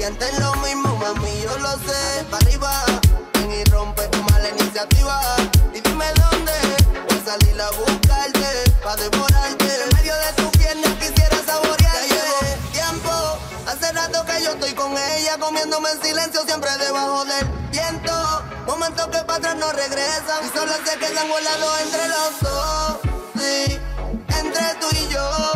sientes lo mismo, mami, yo lo sé. Pa' arriba, ven y rompe tu mala iniciativa. Y dime dónde voy a salir a buscarte, pa' devorarte. En medio de tu pierna quisiera saborearte. Ya llevo tiempo, hace rato que yo estoy con ella, comiéndome en silencio, siempre debajo del viento. Momentos que para atrás no regresan y solo se quedan volados entre los dos. Sí, entre tú y yo.